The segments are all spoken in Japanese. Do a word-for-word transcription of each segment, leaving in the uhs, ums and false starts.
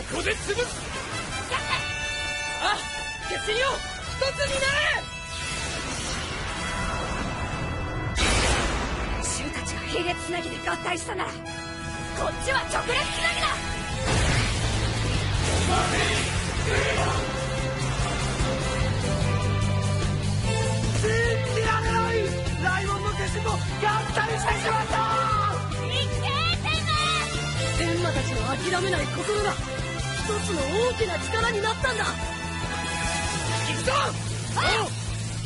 こで潰す。あ、決戦よ、一つになれ。 衆たちが並列つなぎで合体したなら、こっちは直列つなぎだ。 信じられない。ライオンの化身も合体してしまった。 いけ天馬。天馬たちの諦めない心が一つの大きな力になったんだ。 行くぞ。おう。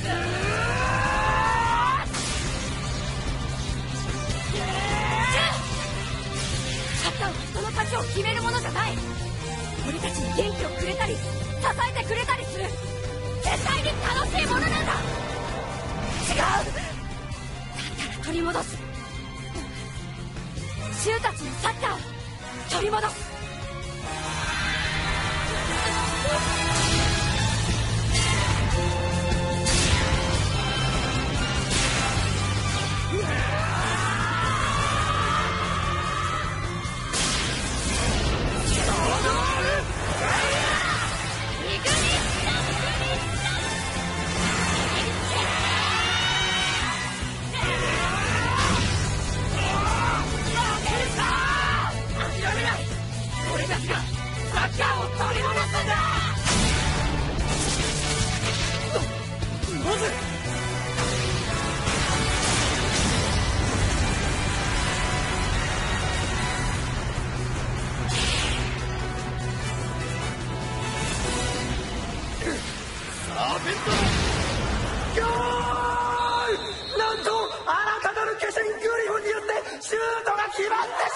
サッカーは人の勝ちを決めるものじゃない。俺たちに元気をくれたり支えてくれたりする絶対に楽しいものなんだ。違う。だったら取り戻す。衆たちのサッカーを取り戻す。 なんと新たなる化身グリフォンによってシュートが決まって